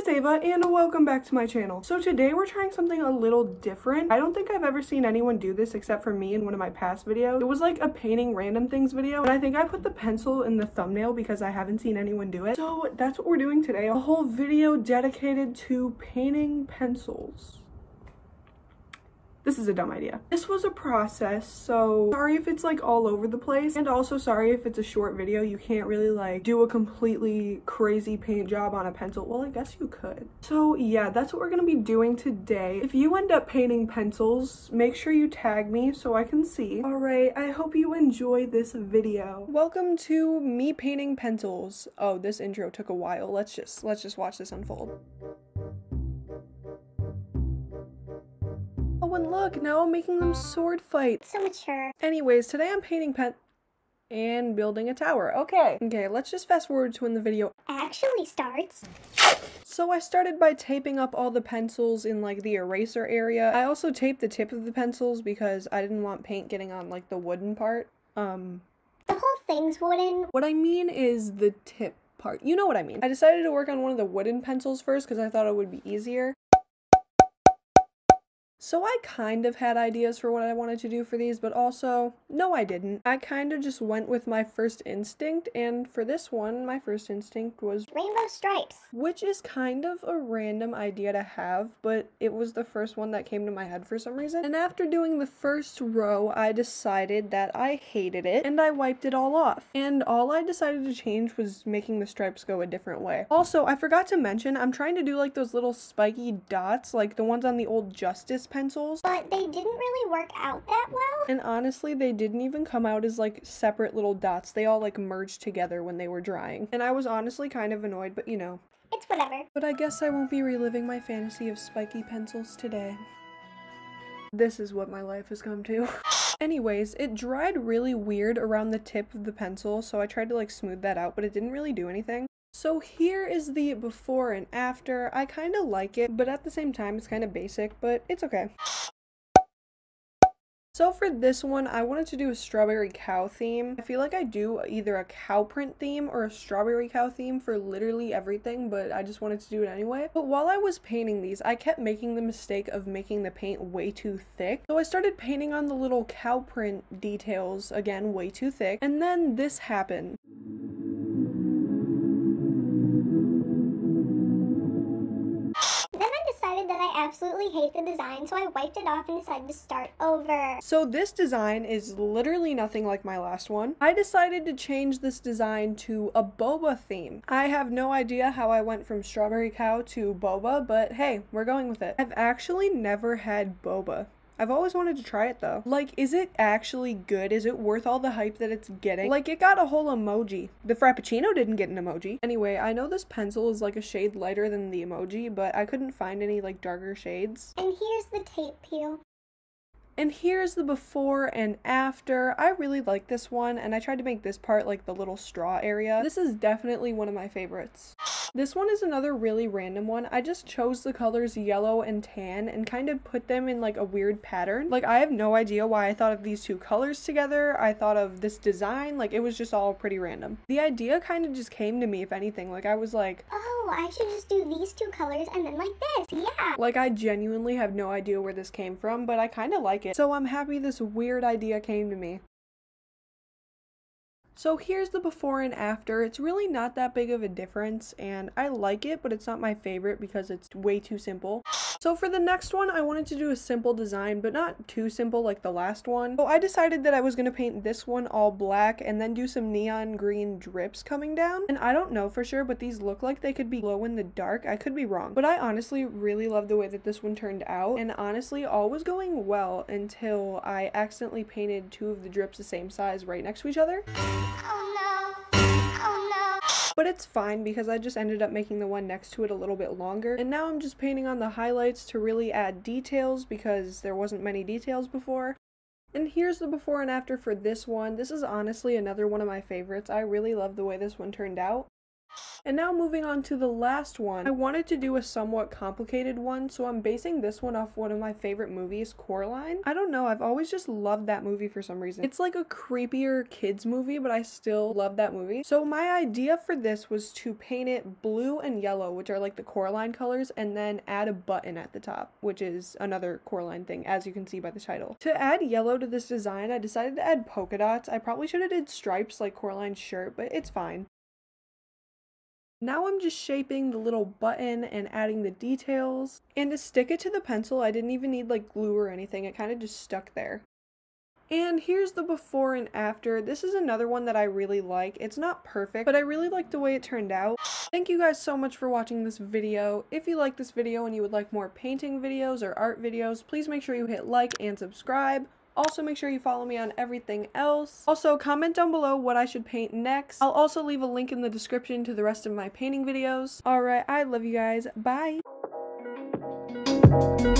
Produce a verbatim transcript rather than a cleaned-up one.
it's Ava and welcome back to my channel. So today we're trying something a little different. I don't think I've ever seen anyone do this except for me in one of my past videos. It was like a painting random things video, and I think I put the pencil in the thumbnail because I haven't seen anyone do it. So that's what we're doing today, a whole video dedicated to painting pencils. This is a dumb idea. This was a process, so sorry if it's like all over the place, and also sorry if it's a short video. You can't really like do a completely crazy paint job on a pencil. Well, I guess you could. So yeah, that's what we're gonna be doing today. If you end up painting pencils, make sure you tag me so I can see. All right, I hope you enjoy this video. Welcome to me painting pencils. Oh, this intro took a while. Let's just let's just watch this unfold. Oh, and look, now I'm making them sword fight. So mature. Anyways, today I'm painting pen and building a tower. Okay. Okay, let's just fast forward to when the video Actually starts. So I started by taping up all the pencils in like the eraser area. I also taped the tip of the pencils because I didn't want paint getting on like the wooden part. Um, The whole thing's wooden. what I mean is the tip part. You know what I mean. I decided to work on one of the wooden pencils first because I thought it would be easier. So I kind of had ideas for what I wanted to do for these, but also, no I didn't. I kind of just went with my first instinct, and for this one, my first instinct was Rainbow stripes. which is kind of a random idea to have, but it was the first one that came to my head for some reason. And after doing the first row, I decided that I hated it, and I wiped it all off. And all I decided to change was making the stripes go a different way. Also, I forgot to mention, I'm trying to do like those little spiky dots, like the ones on the old Justice pencils. But they didn't really work out that well. And honestly, they didn't even come out as like separate little dots. They all like merged together when they were drying. And I was honestly kind of annoyed, but you know. It's whatever. But I guess I won't be reliving my fantasy of spiky pencils today. This is what my life has come to. Anyways, it dried really weird around the tip of the pencil, so I tried to like smooth that out, but it didn't really do anything. So here is the before and after. I kind of like it, but at the same time it's kind of basic, but it's okay. So for this one, I wanted to do a strawberry cow theme. I feel like I do either a cow print theme or a strawberry cow theme for literally everything, but I just wanted to do it anyway. But while I was painting these, I kept making the mistake of making the paint way too thick. So I started painting on the little cow print details, again, way too thick, and then this happened. That I absolutely hate the design, so I wiped it off and decided to start over. So this design is literally nothing like my last one. I decided to change this design to a boba theme. I have no idea how I went from strawberry cow to boba, but hey, we're going with it. I've actually never had boba. I've always wanted to try it though. Like, is it actually good? Is it worth all the hype that it's getting? Like, it got a whole emoji. The Frappuccino didn't get an emoji. Anyway, I know this pencil is like a shade lighter than the emoji, but I couldn't find any like darker shades. And here's the tape peel. And here's the before and after. I really like this one, and I tried to make this part like the little straw area. This is definitely one of my favorites. This one is another really random one. I just chose the colors yellow and tan and kind of put them in like a weird pattern. Like, I have no idea why I thought of these two colors together. I thought of this design. Like, it was just all pretty random. The idea kind of just came to me, if anything. Like, I was like, oh, I should just do these two colors and then like this. Yeah. Like, I genuinely have no idea where this came from, but I kind of like it. So I'm happy this weird idea came to me. So here's the before and after. It's really not that big of a difference, and I like it, but it's not my favorite because it's way too simple. So for the next one, I wanted to do a simple design, but not too simple like the last one. So I decided that I was going to paint this one all black and then do some neon green drips coming down. And I don't know for sure, but these look like they could be glow in the dark. I could be wrong, but I honestly really love the way that this one turned out. And honestly, all was going well until I accidentally painted two of the drips the same size right next to each other. Oh no. Oh no. But it's fine because I just ended up making the one next to it a little bit longer. And now I'm just painting on the highlights to really add details because there wasn't many details before. And here's the before and after for this one. This is honestly another one of my favorites. I really love the way this one turned out. And now moving on to the last one, I wanted to do a somewhat complicated one, so I'm basing this one off one of my favorite movies, Coraline. I don't know, I've always just loved that movie for some reason. It's like a creepier kids movie, but I still love that movie. So my idea for this was to paint it blue and yellow, which are like the Coraline colors, and then add a button at the top, which is another Coraline thing, as you can see by the title. To add yellow to this design, I decided to add polka dots. I probably should have did stripes like Coraline's shirt, but it's fine. Now I'm just shaping the little button and adding the details. And to stick it to the pencil, I didn't even need like glue or anything. It kind of just stuck there. And here's the before and after. This is another one that I really like. It's not perfect, but I really like the way it turned out. Thank you guys so much for watching this video. If you like this video and you would like more painting videos or art videos, please make sure you hit like and subscribe. Also, make sure you follow me on everything else. Also, comment down below what I should paint next. I'll also leave a link in the description to the rest of my painting videos. Alright, I love you guys. Bye!